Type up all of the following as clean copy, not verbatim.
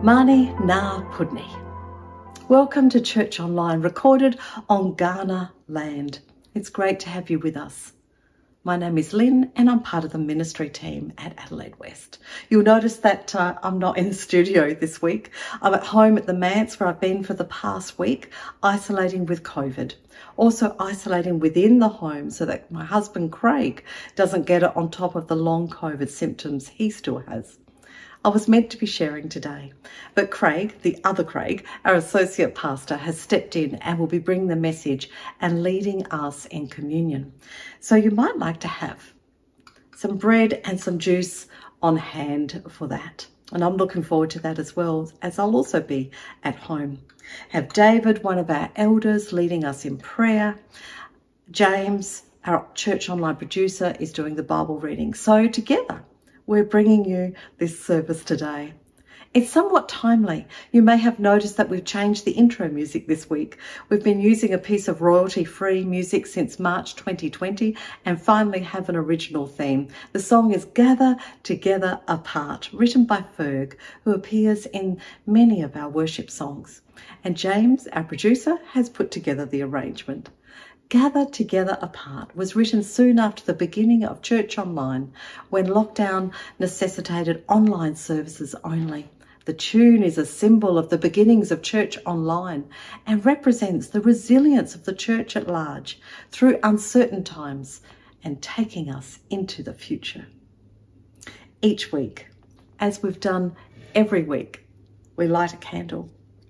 Mani Na Pudni. Welcome to Church Online, recorded on Kaurna land. It's great to have you with us. My name is Lynn and I'm part of the ministry team at Adelaide West. You'll notice that I'm not in the studio this week. I'm at home at the manse where I've been for the past week, isolating with COVID. Also isolating within the home so that my husband Craig doesn't get it on top of the long COVID symptoms he still has. I was meant to be sharing today, but Craig, the other Craig, our associate pastor, has stepped in and will be bringing the message and leading us in communion. So you might like to have some bread and some juice on hand for that. And I'm looking forward to that as well, as I'll also be at home. Have David, one of our elders, leading us in prayer. James, our Church Online producer, is doing the Bible reading. So together, we're bringing you this service today. It's somewhat timely. You may have noticed that we've changed the intro music this week. We've been using a piece of royalty-free music since March 2020 and finally have an original theme. The song is Gather Together Apart, written by Ferg, who appears in many of our worship songs. And James, our producer, has put together the arrangement. Gather Together Apart was written soon after the beginning of Church Online, when lockdown necessitated online services only. The tune is a symbol of the beginnings of Church Online and represents the resilience of the church at large through uncertain times and taking us into the future. Each week, as we've done every week, we light a candle.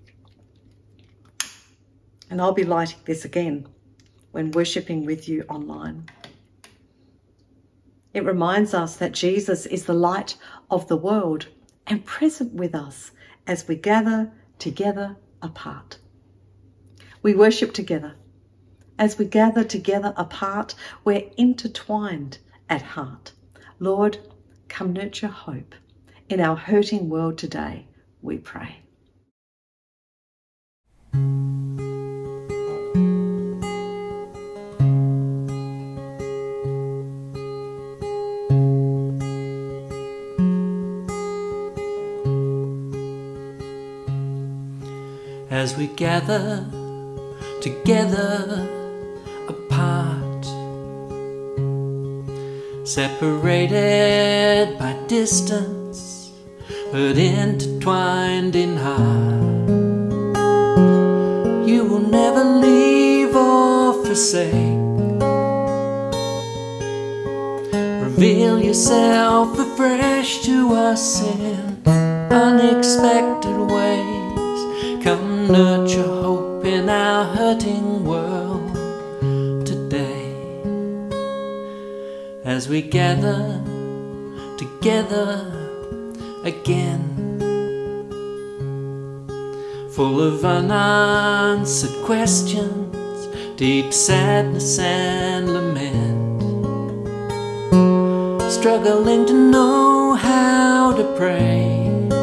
And I'll be lighting this again when worshipping with you online. It reminds us that Jesus is the light of the world and present with us as we gather together apart. We worship together. As we gather together apart, we're intertwined at heart. Lord, come nurture hope in our hurting world today, we pray. As we gather together apart, separated by distance, but intertwined in heart. You will never leave or forsake. Reveal yourself afresh to us in unexpected ways. Come nurture hope in our hurting world today. As we gather together again, full of unanswered questions, deep sadness and lament, struggling to know how to pray.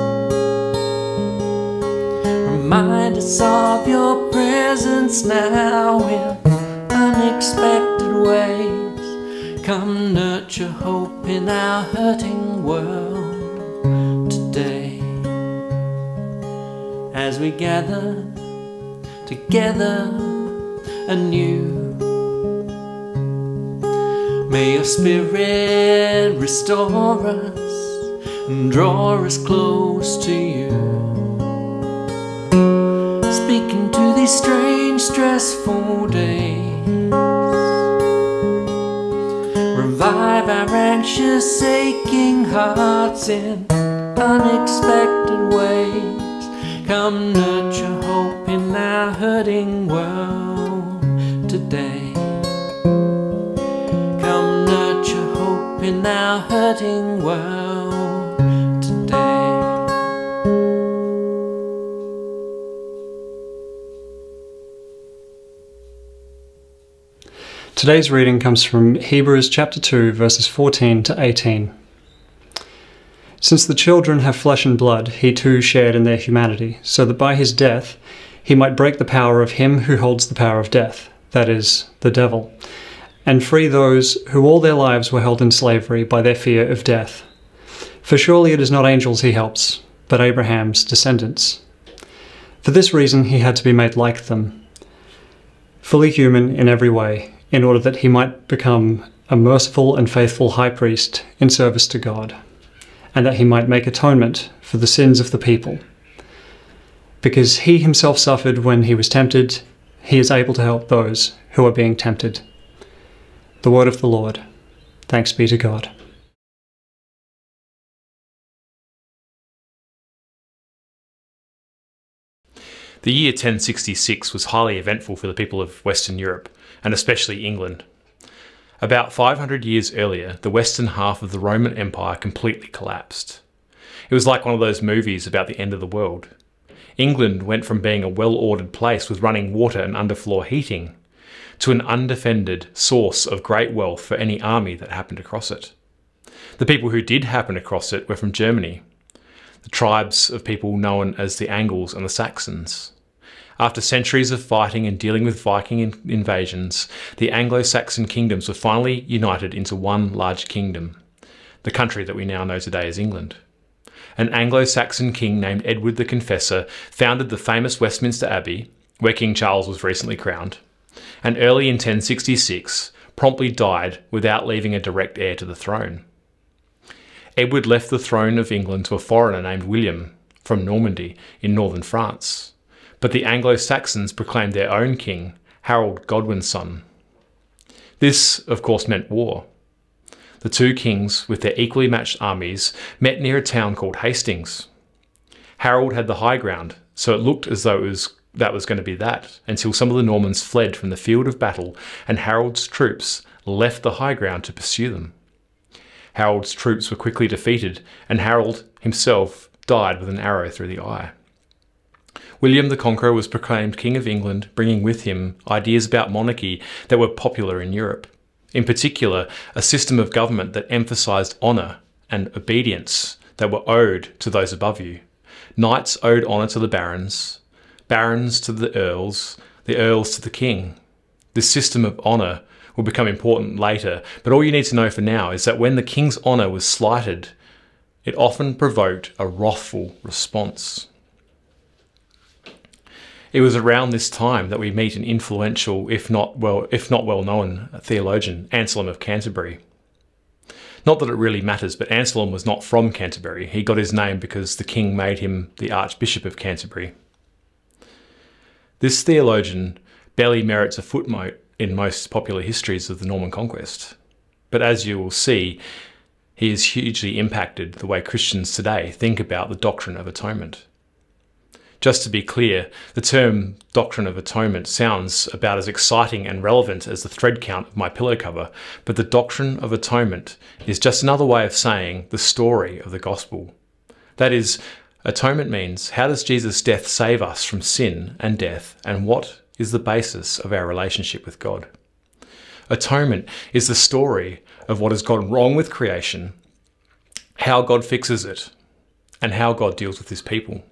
Remind us of your presence now in unexpected ways. Come nurture hope in our hurting world today. As we gather together anew, may your Spirit restore us and draw us close to you. Speaking to these strange, stressful days, revive our anxious, aching hearts in unexpected ways. Come nurture hope in our hurting world today. Come nurture hope in our hurting world today. Today's reading comes from Hebrews chapter 2, verses 14 to 18. Since the children have flesh and blood, he too shared in their humanity, so that by his death he might break the power of him who holds the power of death, that is, the devil, and free those who all their lives were held in slavery by their fear of death. For surely it is not angels he helps, but Abraham's descendants. For this reason he had to be made like them, fully human in every way, in order that he might become a merciful and faithful high priest in service to God, and that he might make atonement for the sins of the people. Because he himself suffered when he was tempted, he is able to help those who are being tempted. The word of the Lord. Thanks be to God. The year 1066 was highly eventful for the people of Western Europe, and especially England. About 500 years earlier, the western half of the Roman Empire completely collapsed. It was like one of those movies about the end of the world. England went from being a well-ordered place with running water and underfloor heating to an undefended source of great wealth for any army that happened across it. The people who did happen across it were from Germany, the tribes of people known as the Angles and the Saxons. After centuries of fighting and dealing with Viking invasions, the Anglo-Saxon kingdoms were finally united into one large kingdom, the country that we now know today as England. An Anglo-Saxon king named Edward the Confessor founded the famous Westminster Abbey, where King Charles was recently crowned, and early in 1066 promptly died without leaving a direct heir to the throne. Edward left the throne of England to a foreigner named William from Normandy in northern France, but the Anglo-Saxons proclaimed their own king, Harold Godwin's son. This, of course, meant war. The two kings, with their equally matched armies, met near a town called Hastings. Harold had the high ground, so it looked as though that was going to be that, until some of the Normans fled from the field of battle and Harold's troops left the high ground to pursue them. Harold's troops were quickly defeated, and Harold himself died with an arrow through the eye. William the Conqueror was proclaimed King of England, bringing with him ideas about monarchy that were popular in Europe. In particular, a system of government that emphasised honour and obedience that were owed to those above you. Knights owed honour to the barons, barons to the earls to the king. This system of honour will become important later, but all you need to know for now is that when the king's honour was slighted, it often provoked a wrathful response. It was around this time that we meet an influential, if not well-known theologian, Anselm of Canterbury. Not that it really matters, but Anselm was not from Canterbury. He got his name because the king made him the Archbishop of Canterbury. This theologian barely merits a footnote in most popular histories of the Norman Conquest. But as you will see, he has hugely impacted the way Christians today think about the doctrine of atonement. Just to be clear, the term doctrine of atonement sounds about as exciting and relevant as the thread count of my pillow cover, but the doctrine of atonement is just another way of saying the story of the gospel. That is, atonement means, how does Jesus' death save us from sin and death, and what is the basis of our relationship with God? Atonement is the story of what has gone wrong with creation, how God fixes it, and how God deals with his people.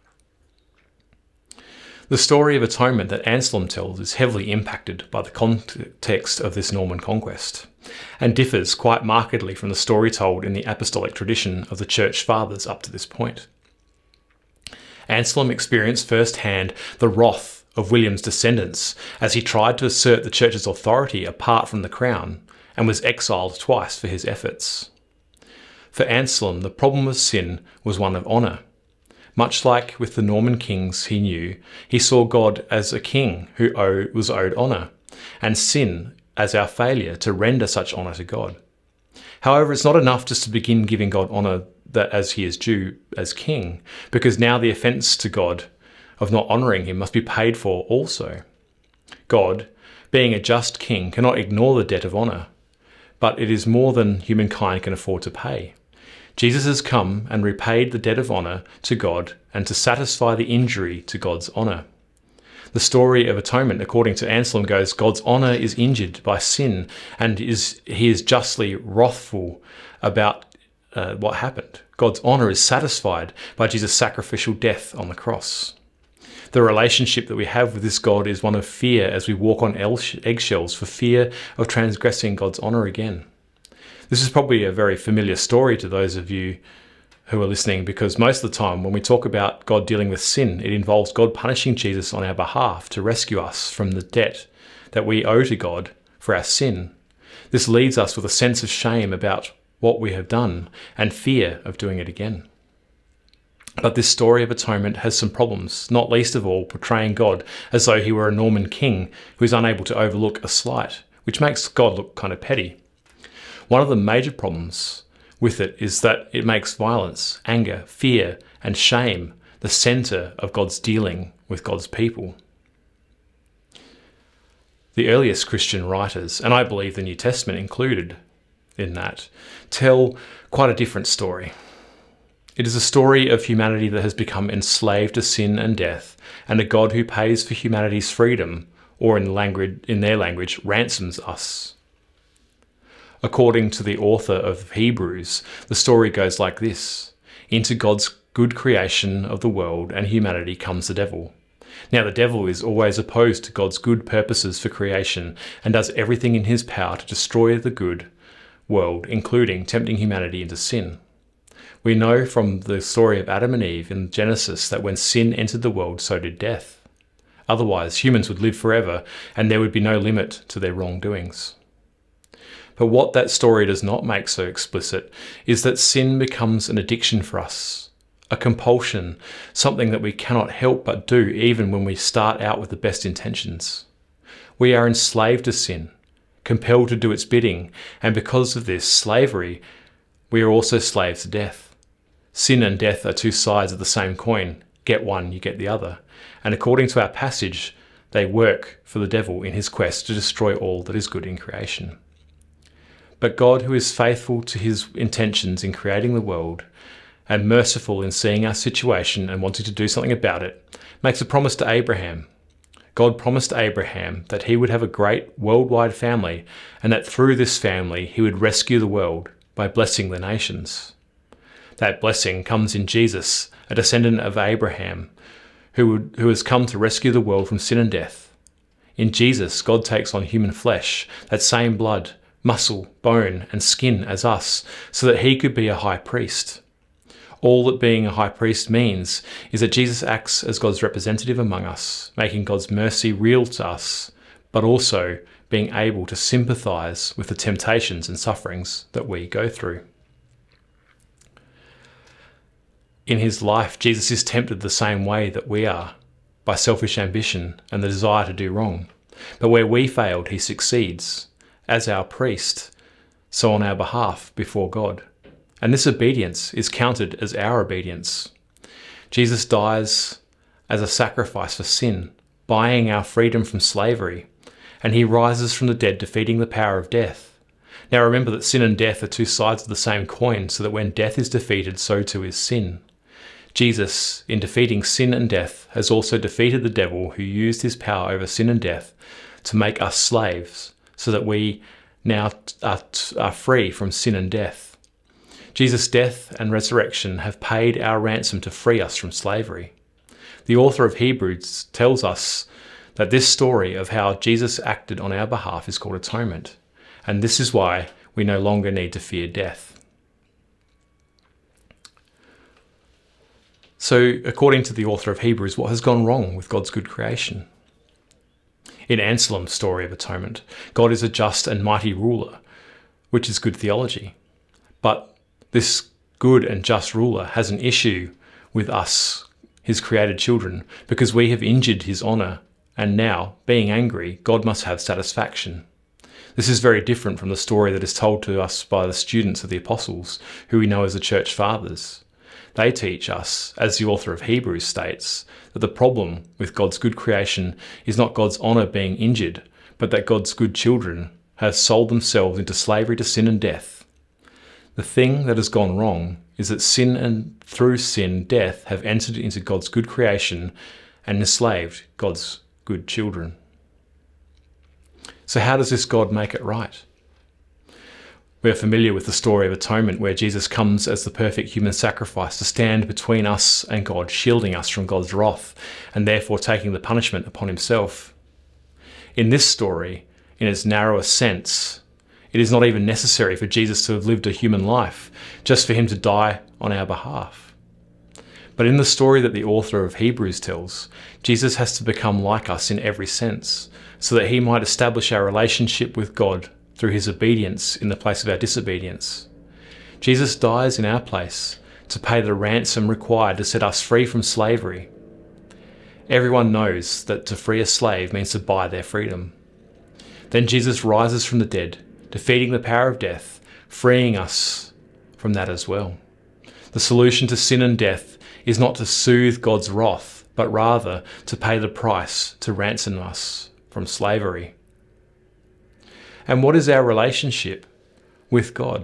The story of atonement that Anselm tells is heavily impacted by the context of this Norman conquest, and differs quite markedly from the story told in the apostolic tradition of the Church Fathers up to this point. Anselm experienced firsthand the wrath of William's descendants as he tried to assert the Church's authority apart from the crown, and was exiled twice for his efforts. For Anselm, the problem of sin was one of honour. Much like with the Norman kings he knew, he saw God as a king who was owed honour, and sin as our failure to render such honour to God. However, it's not enough just to begin giving God honour that as he is due as king, because now the offence to God of not honouring him must be paid for also. God, being a just king, cannot ignore the debt of honour, but it is more than humankind can afford to pay. Jesus has come and repaid the debt of honour to God and to satisfy the injury to God's honour. The story of atonement, according to Anselm, goes, God's honour is injured by sin, and he is justly wrathful about what happened. God's honour is satisfied by Jesus' sacrificial death on the cross. The relationship that we have with this God is one of fear as we walk on eggshells for fear of transgressing God's honour again. This is probably a very familiar story to those of you who are listening, because most of the time when we talk about God dealing with sin, it involves God punishing Jesus on our behalf to rescue us from the debt that we owe to God for our sin. This leaves us with a sense of shame about what we have done and fear of doing it again. But this story of atonement has some problems, not least of all portraying God as though he were a Norman king who is unable to overlook a slight, which makes God look kind of petty. One of the major problems with it is that it makes violence, anger, fear, and shame the centre of God's dealing with God's people. The earliest Christian writers, and I believe the New Testament included in that, tell quite a different story. It is a story of humanity that has become enslaved to sin and death, and a God who pays for humanity's freedom, or in their language, ransoms us. According to the author of Hebrews, the story goes like this. Into God's good creation of the world and humanity comes the devil. Now the devil is always opposed to God's good purposes for creation and does everything in his power to destroy the good world, including tempting humanity into sin. We know from the story of Adam and Eve in Genesis that when sin entered the world, so did death. Otherwise, humans would live forever and there would be no limit to their wrongdoings. But what that story does not make so explicit is that sin becomes an addiction for us, a compulsion, something that we cannot help but do even when we start out with the best intentions. We are enslaved to sin, compelled to do its bidding, and because of this slavery, we are also slaves to death. Sin and death are two sides of the same coin. Get one, you get the other. And according to our passage, they work for the devil in his quest to destroy all that is good in creation. But God, who is faithful to his intentions in creating the world and merciful in seeing our situation and wanting to do something about it, makes a promise to Abraham. God promised Abraham that he would have a great worldwide family and that through this family he would rescue the world by blessing the nations. That blessing comes in Jesus, a descendant of Abraham, who has come to rescue the world from sin and death. In Jesus, God takes on human flesh, that same blood, muscle, bone, and skin as us, so that he could be a high priest. All that being a high priest means is that Jesus acts as God's representative among us, making God's mercy real to us, but also being able to sympathize with the temptations and sufferings that we go through. In his life, Jesus is tempted the same way that we are, by selfish ambition and the desire to do wrong. But where we failed, he succeeds, as our priest, so on our behalf before God. And this obedience is counted as our obedience. Jesus dies as a sacrifice for sin, buying our freedom from slavery, and he rises from the dead, defeating the power of death. Now remember that sin and death are two sides of the same coin, so that when death is defeated, so too is sin. Jesus, in defeating sin and death, has also defeated the devil who used his power over sin and death to make us slaves, so that we now are free from sin and death. Jesus' death and resurrection have paid our ransom to free us from slavery. The author of Hebrews tells us that this story of how Jesus acted on our behalf is called atonement, and this is why we no longer need to fear death. So, according to the author of Hebrews, what has gone wrong with God's good creation? In Anselm's story of atonement, God is a just and mighty ruler, which is good theology. But this good and just ruler has an issue with us, his created children, because we have injured his honour, and now, being angry, God must have satisfaction. This is very different from the story that is told to us by the students of the apostles, who we know as the church fathers. They teach us, as the author of Hebrews states, that the problem with God's good creation is not God's honour being injured, but that God's good children have sold themselves into slavery to sin and death. The thing that has gone wrong is that sin and through sin, death have entered into God's good creation and enslaved God's good children. So how does this God make it right? We are familiar with the story of atonement, where Jesus comes as the perfect human sacrifice to stand between us and God, shielding us from God's wrath, and therefore taking the punishment upon himself. In this story, in its narrowest sense, it is not even necessary for Jesus to have lived a human life, just for him to die on our behalf. But in the story that the author of Hebrews tells, Jesus has to become like us in every sense, so that he might establish our relationship with God through his obedience in the place of our disobedience. Jesus dies in our place to pay the ransom required to set us free from slavery. Everyone knows that to free a slave means to buy their freedom. Then Jesus rises from the dead, defeating the power of death, freeing us from that as well. The solution to sin and death is not to soothe God's wrath, but rather to pay the price to ransom us from slavery. And what is our relationship with God?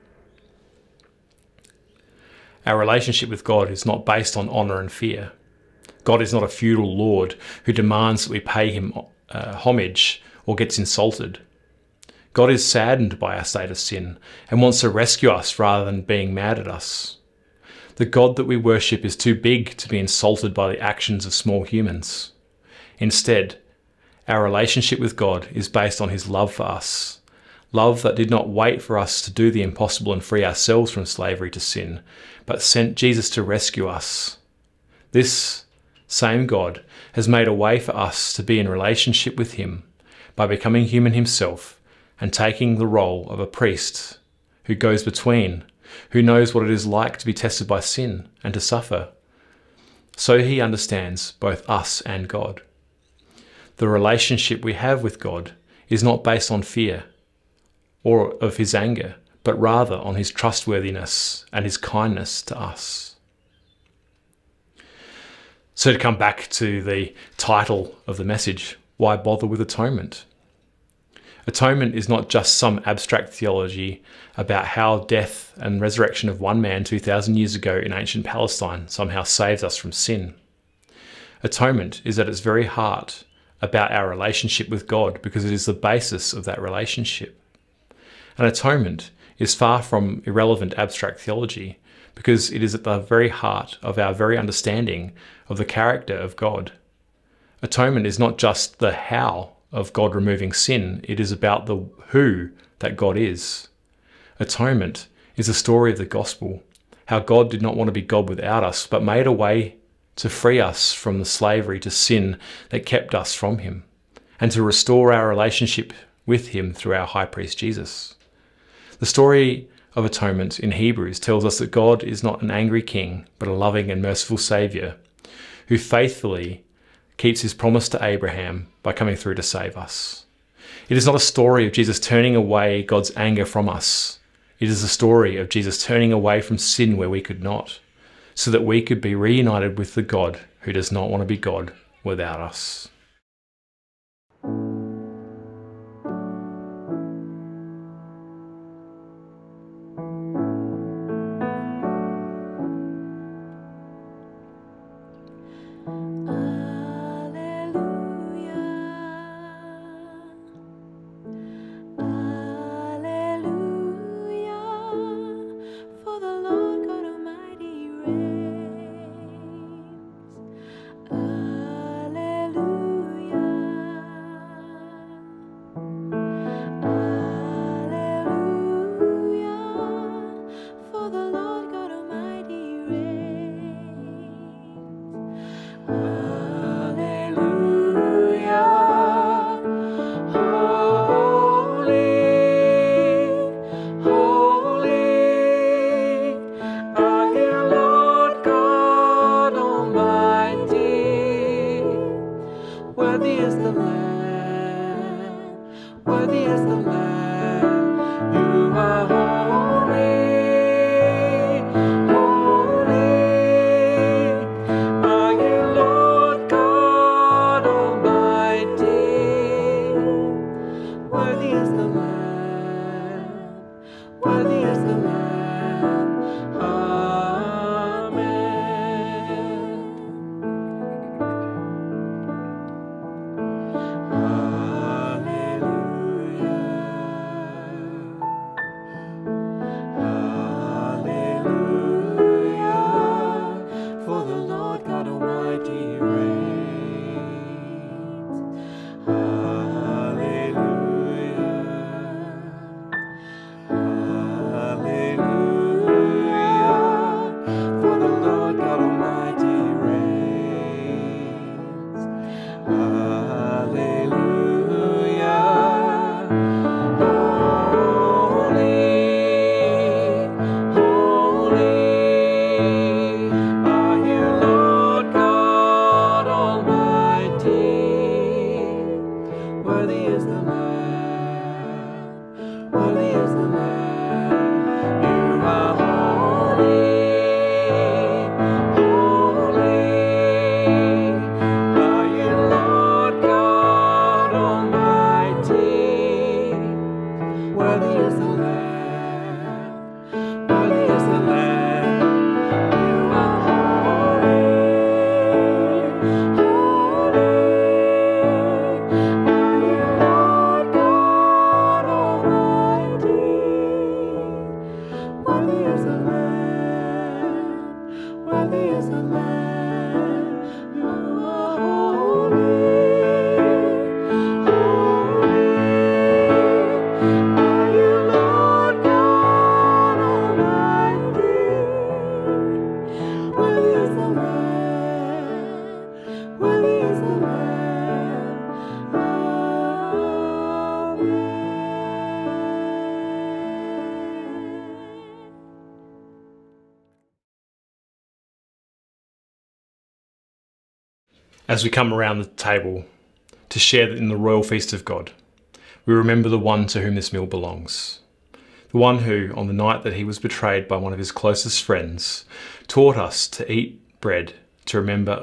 Our relationship with God is not based on honour and fear. God is not a feudal lord who demands that we pay him homage or gets insulted. God is saddened by our state of sin and wants to rescue us rather than being mad at us. The God that we worship is too big to be insulted by the actions of small humans. Instead, our relationship with God is based on his love for us. Love that did not wait for us to do the impossible and free ourselves from slavery to sin, but sent Jesus to rescue us. This same God has made a way for us to be in relationship with him by becoming human himself and taking the role of a priest who goes between, who knows what it is like to be tested by sin and to suffer. So he understands both us and God. The relationship we have with God is not based on fear or of his anger, but rather on his trustworthiness and his kindness to us. So to come back to the title of the message, why bother with atonement? Atonement is not just some abstract theology about how death and resurrection of one man 2,000 years ago in ancient Palestine somehow saves us from sin. Atonement is at its very heart about our relationship with God because it is the basis of that relationship. And atonement is far from irrelevant abstract theology because it is at the very heart of our very understanding of the character of God. Atonement is not just the how of God removing sin, it is about the who that God is. Atonement is the story of the gospel, how God did not want to be God without us, but made a way to free us from the slavery to sin that kept us from him, and to restore our relationship with him through our high priest Jesus. The story of atonement in Hebrews tells us that God is not an angry king, but a loving and merciful saviour who faithfully keeps his promise to Abraham by coming through to save us. It is not a story of Jesus turning away God's anger from us. It is a story of Jesus turning away from sin where we could not, so that we could be reunited with the God who does not want to be God without us. Alleluia. As we come around the table to share in the royal feast of God, we remember the one to whom this meal belongs. The one who, on the night that he was betrayed by one of his closest friends, taught us to eat bread to remember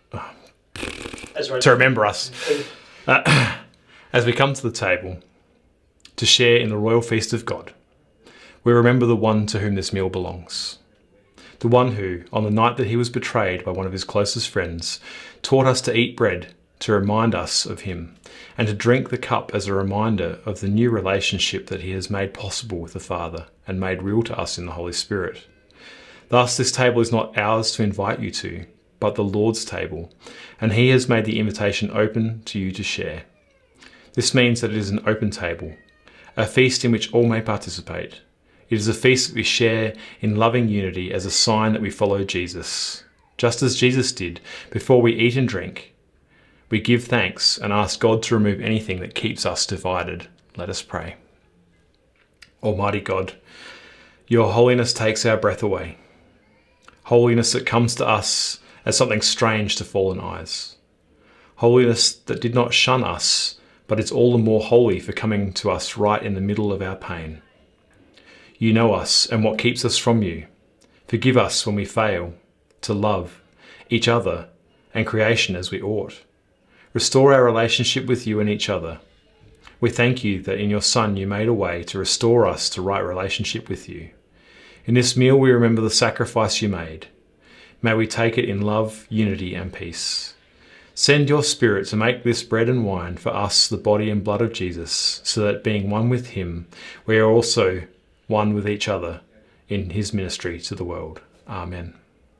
us. As we come to the table to share in the royal feast of God, we remember the one to whom this meal belongs. The one who, on the night that he was betrayed by one of his closest friends, taught us to eat bread to remind us of him, and to drink the cup as a reminder of the new relationship that he has made possible with the Father and made real to us in the Holy Spirit. Thus, this table is not ours to invite you to, but the Lord's table, and he has made the invitation open to you to share. This means that it is an open table, a feast in which all may participate. It is a feast that we share in loving unity as a sign that we follow Jesus. Just as Jesus did before we eat and drink, we give thanks and ask God to remove anything that keeps us divided. Let us pray. Almighty God, your holiness takes our breath away. Holiness that comes to us as something strange to fallen eyes. Holiness that did not shun us, but is all the more holy for coming to us right in the middle of our pain. You know us and what keeps us from you. Forgive us when we fail to love each other and creation as we ought. Restore our relationship with you and each other. We thank you that in your Son you made a way to restore us to right relationship with you. In this meal we remember the sacrifice you made. May we take it in love, unity and peace. Send your Spirit to make this bread and wine for us the body and blood of Jesus, so that being one with him, we are also one with each other in his ministry to the world. Amen.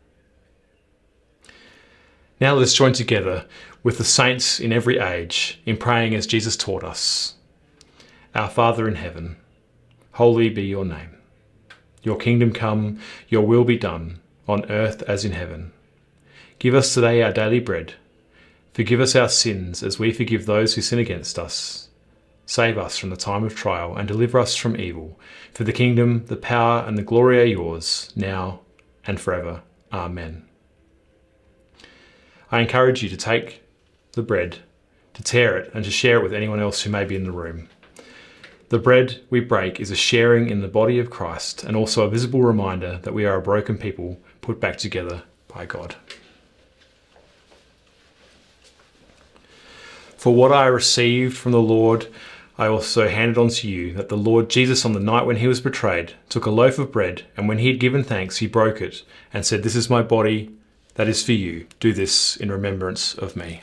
Now let us join together with the saints in every age in praying as Jesus taught us. Our Father in heaven, holy be your name. Your kingdom come, your will be done, on earth as in heaven. Give us today our daily bread. Forgive us our sins as we forgive those who sin against us. Save us from the time of trial and deliver us from evil. For the kingdom, the power and the glory are yours, now and forever. Amen. I encourage you to take the bread, to tear it and to share it with anyone else who may be in the room. The bread we break is a sharing in the body of Christ and also a visible reminder that we are a broken people put back together by God. For what I received from the Lord, I also handed on to you, that the Lord Jesus, on the night when he was betrayed, took a loaf of bread, and when he had given thanks, he broke it and said, "This is my body that is for you. Do this in remembrance of me."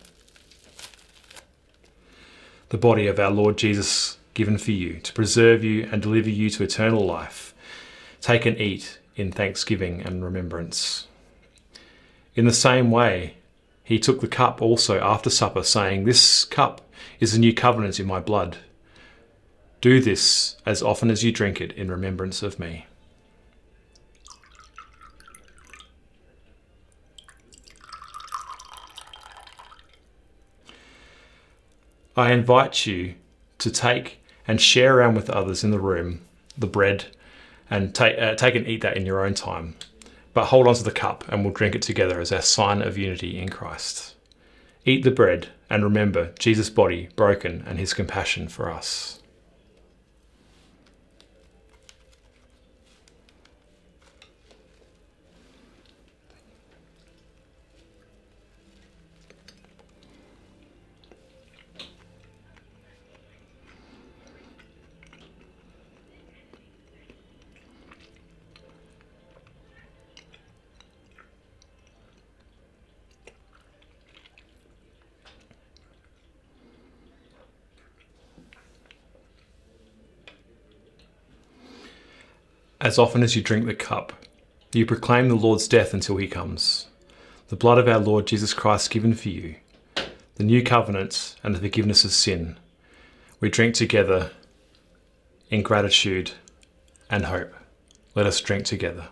The body of our Lord Jesus given for you, to preserve you and deliver you to eternal life. Take and eat in thanksgiving and remembrance. In the same way, he took the cup also after supper, saying, "This cup is the new covenant in my blood. Do this as often as you drink it in remembrance of me." I invite you to take and share around with others in the room the bread, and take and eat that in your own time. But hold on to the cup and we'll drink it together as our sign of unity in Christ. Eat the bread and remember Jesus' body broken and his compassion for us. As often as you drink the cup, you proclaim the Lord's death until he comes. The blood of our Lord Jesus Christ given for you, the new covenant and the forgiveness of sin, we drink together in gratitude and hope. Let us drink together.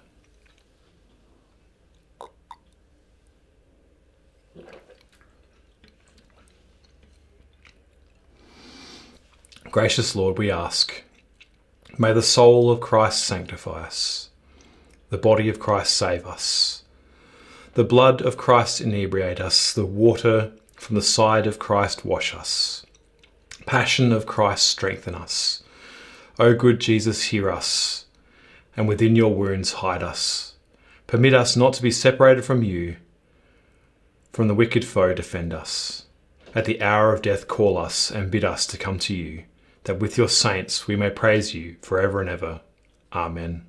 Gracious Lord, we ask, may the soul of Christ sanctify us, the body of Christ save us, The blood of Christ inebriate us, the water from the side of Christ wash us. Passion of Christ strengthen us. O good Jesus, hear us, and within your wounds hide us. Permit us not to be separated from you. From the wicked foe defend us. At the hour of death call us and bid us to come to you, that with your saints we may praise you for ever and ever. Amen.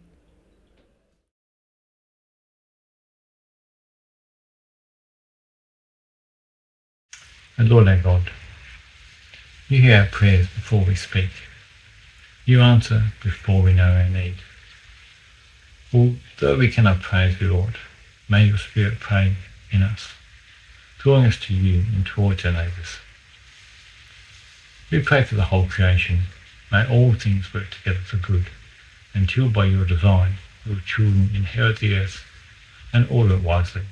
And Lord our God, you hear our prayers before we speak. You answer before we know our need. Although we cannot praise you, Lord, may your Spirit pray in us, drawing us to you and towards our neighbours. We pray for the whole creation. May all things work together for good, until by your design your children inherit the earth and order it wisely.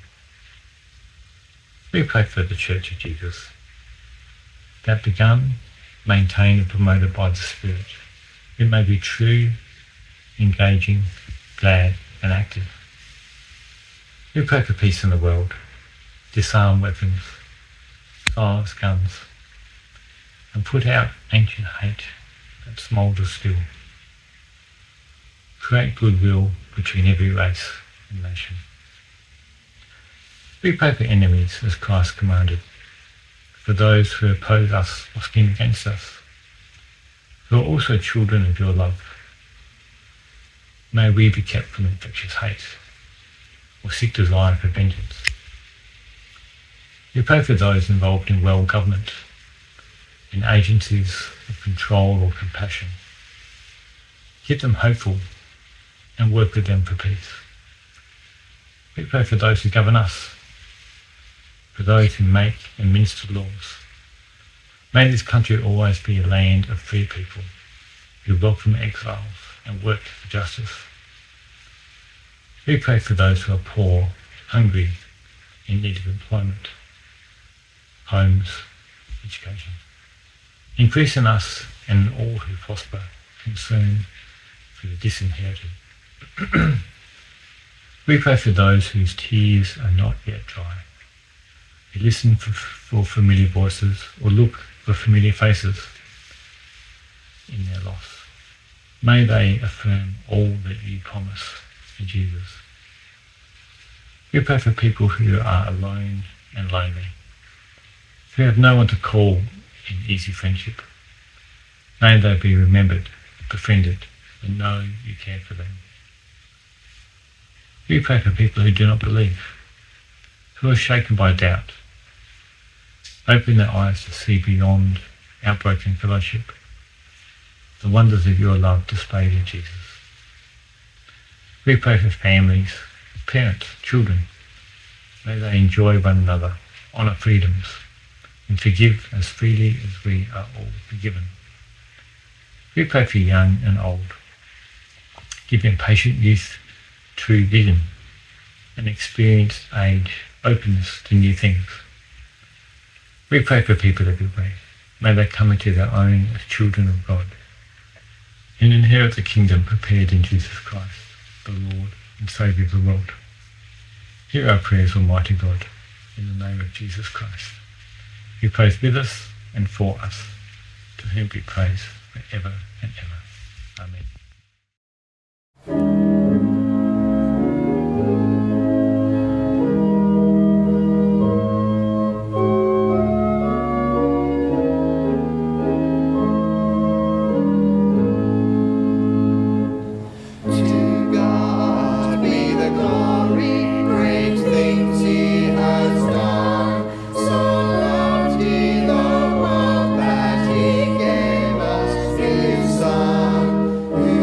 We pray for the Church of Jesus, that begun, maintained and promoted by the Spirit, it may be true, engaging, glad and active. We pray for peace in the world, disarm weapons, silence guns, and put out ancient hate that smoulders still. Create goodwill between every race and nation. We pray for enemies as Christ commanded, for those who oppose us or scheme against us, who are also children of your love. May we be kept from infectious hate or sick desire for vengeance. We pray for those involved in well government, in agencies of control or compassion. Keep them hopeful and work with them for peace. We pray for those who govern us, for those who make and administer laws. May this country always be a land of free people who welcome exiles and work for justice. We pray for those who are poor, hungry, in need of employment, homes, education. Increase in us and in all who prosper concern for the disinherited. We pray for those whose tears are not yet dry, who listen for familiar voices or look for familiar faces in their loss. May they affirm all that you promise in Jesus. We pray for people who are alone and lonely, who have no one to call in easy friendship. May they be remembered, befriended, and know you care for them. We pray for people who do not believe, who are shaken by doubt. Open their eyes to see beyond our broken fellowship, the wonders of your love displayed in Jesus. We pray for families, parents, children. May they enjoy one another, honour freedoms, and forgive as freely as we are all forgiven. We pray for young and old. Give them patient youth, true vision, and experienced age, openness to new things. We pray for people everywhere. May they come into their own as children of God and inherit the kingdom prepared in Jesus Christ, the Lord and Saviour of the world. Hear our prayers, Almighty God, in the name of Jesus Christ, who prays with us and for us, to whom be praise forever and ever. Amen. Who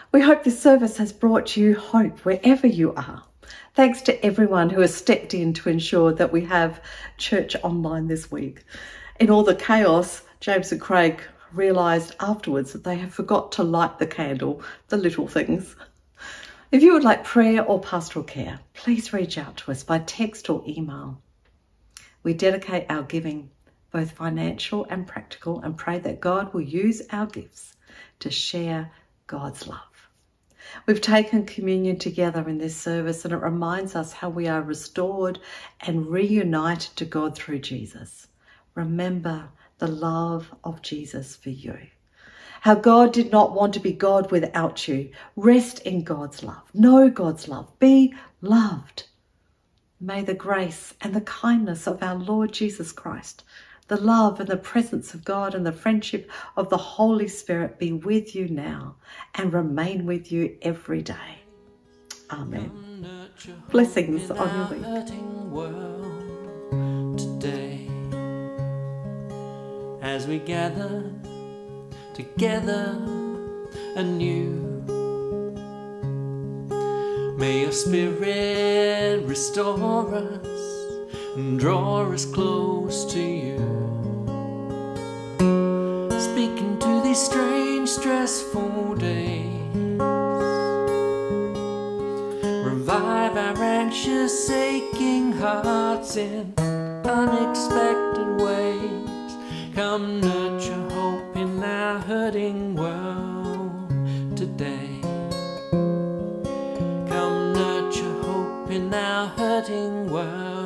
We hope this service has brought you hope wherever you are. Thanks to everyone who has stepped in to ensure that we have church online this week. In all the chaos, James and Craig realised afterwards that they have forgot to light the candle, the little things. If you would like prayer or pastoral care, please reach out to us by text or email. We dedicate our giving, both financial and practical, and pray that God will use our gifts to share God's love. We've taken communion together in this service, and it reminds us how we are restored and reunited to God through Jesus. Remember the love of Jesus for you. How God did not want to be God without you. Rest in God's love. Know God's love. Be loved. May the grace and the kindness of our Lord Jesus Christ, the love and the presence of God and the friendship of the Holy Spirit be with you now and remain with you every day. Amen. Blessings on your week. Today, as we gather together anew, may your Spirit restore us and draw us close to you. Speaking to these strange, stressful days, revive our anxious, aching hearts in unexpected ways. Come nurture hope in our hurting world today. Come nurture hope in our hurting world.